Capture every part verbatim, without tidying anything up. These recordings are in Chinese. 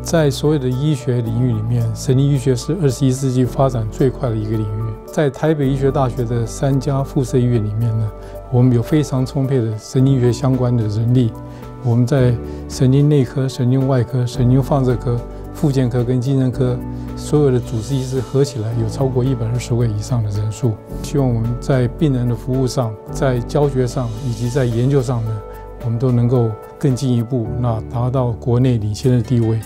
在所有的医学领域里面，神经医学是二十一世纪发展最快的一个领域。在台北医学大学的三家附设医院里面呢，我们有非常充沛的神经医学相关的人力。我们在神经内科、神经外科、神经放射科、复健科跟精神科所有的主治医师合起来有超过一百二十位以上的人数。希望我们在病人的服务上、在教学上以及在研究上呢，我们都能够更进一步，那达到国内领先的地位。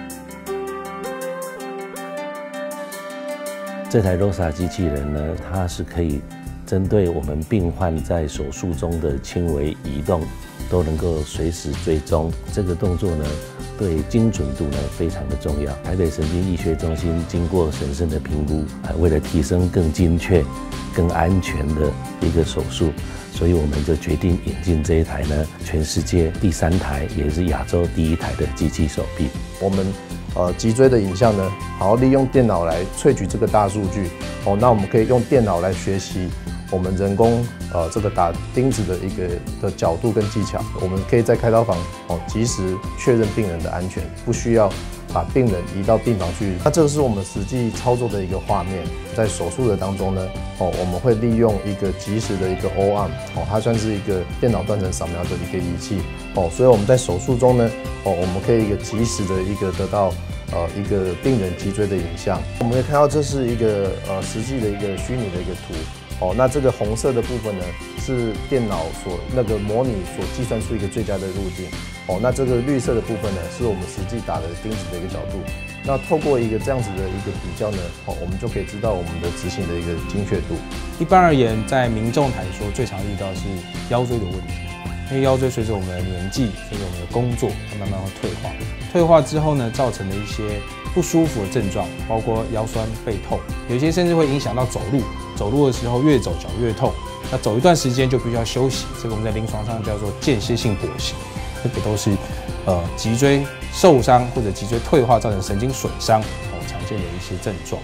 这台 Rosa 机器人呢，它是可以针对我们病患在手术中的轻微移动，都能够随时追踪。这个动作呢，对精准度呢非常的重要。台北神经医学中心经过审慎的评估，啊，为了提升更精确、更安全的一个手术，所以我们就决定引进这一台呢，全世界第三台，也是亚洲第一台的机器手臂。 我们呃脊椎的影像呢，好好利用电脑来萃取这个大数据。哦，那我们可以用电脑来学习我们人工呃这个打钉子的一个的角度跟技巧。我们可以在开刀房哦及时确认病人的安全，不需要把病人移到病房去。那这个是我们实际操作的一个画面。在手术的当中呢，哦，我们会利用一个即时的一个 O arm， 哦，它算是一个电脑断层扫描的一个仪器。哦，所以我们在手术中呢，哦，我们可以一个即时的一个得到呃一个病人脊椎的影像。我们可以看到这是一个呃实际的一个虚拟的一个图。哦，那这个红色的部分呢，是电脑所那个模拟所计算出一个最佳的路径。哦，那这个绿色的部分呢，是我们实际打的钉子的一个角度。那透过一个这样子的一个比较呢，哦，我们就可以知道我们的执行的一个精确度。 一般而言，在民众来说，最常遇到是腰椎的问题，因为腰椎随着我们的年纪，随着我们的工作，它慢慢会退化。退化之后呢，造成的一些不舒服的症状，包括腰酸背痛，有一些甚至会影响到走路。走路的时候越走脚越痛，那走一段时间就必须要休息，这个我们在临床上叫做间歇性跛行，这个都是呃脊椎受伤或者脊椎退化造成神经损伤哦常见的一些症状。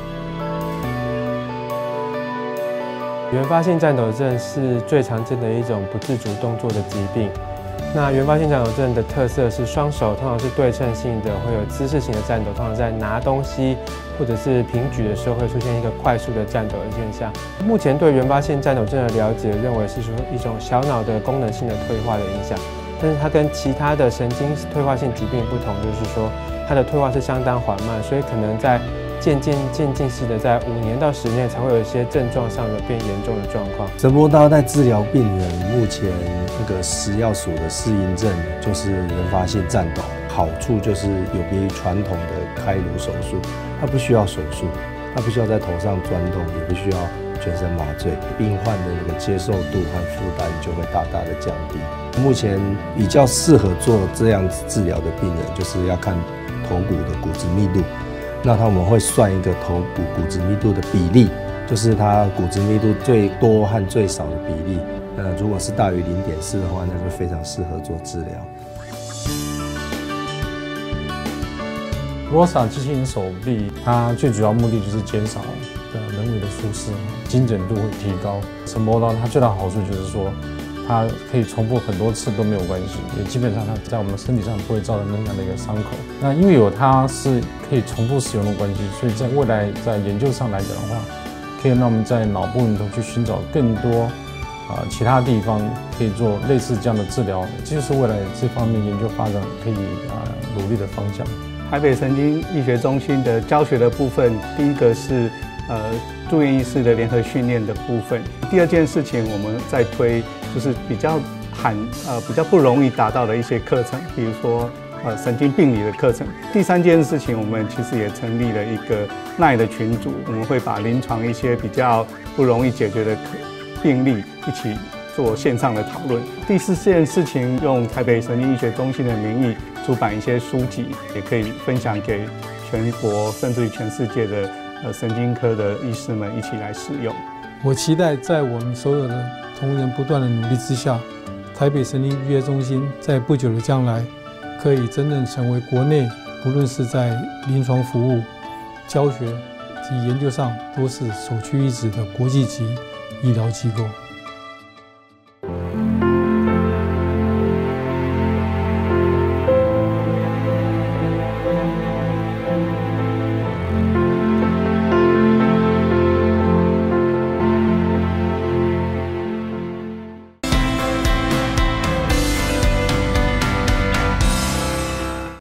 原发性颤抖症是最常见的一种不自主动作的疾病。那原发性颤抖症的特色是双手通常是对称性的，会有姿势型的颤抖，通常在拿东西或者是平举的时候会出现一个快速的颤抖的现象。目前对原发性颤抖症的了解认为是说一种小脑的功能性的退化的影响，但是它跟其他的神经退化性疾病不同，就是说它的退化是相当缓慢，所以可能在渐渐渐进式的，在五年到十年才会有一些症状上的变严重的状况。 神波刀在治疗病人，目前那个食药署的适应症就是原发性颤抖，好处就是有别于传统的开颅手术，它不需要手术，它不需要在头上钻洞，也不需要全身麻醉，病患的那个接受度和负担就会大大的降低。目前比较适合做这样子治疗的病人，就是要看头骨的骨质密度。那他们会算一个头骨骨质密度的比例，就是它骨质密度最多和最少的比例。呃，如果是大于零点四的话，那就非常适合做治疗。 Rosa 机器人手臂，它最主要目的就是减少的人为的疏失，精准度会提高。神波刀它最大的好处就是说，它可以重复很多次都没有关系，也基本上它在我们身体上不会造成任何的一个伤口。那因为有它是可以重复使用的关系，所以在未来在研究上来讲的话，可以让我们在脑部里头去寻找更多啊、呃、其他地方可以做类似这样的治疗，这就是未来这方面研究发展可以啊、呃、努力的方向。 台北神经医学中心的教学的部分，第一个是呃住院医师的联合训练的部分。第二件事情，我们在推就是比较罕呃比较不容易达到的一些课程，比如说呃神经病理的课程。第三件事情，我们其实也成立了一个 LINE 的群组，我们会把临床一些比较不容易解决的病例一起做线上的讨论。第四件事情，用台北神经医学中心的名义出版一些书籍，也可以分享给全国甚至于全世界的呃神经科的医师们一起来使用。 我期待在我们所有的同仁不断的努力之下，台北神经医学中心在不久的将来，可以真正成为国内不论是在临床服务、教学及研究上，都是首屈一指的国际级医疗机构。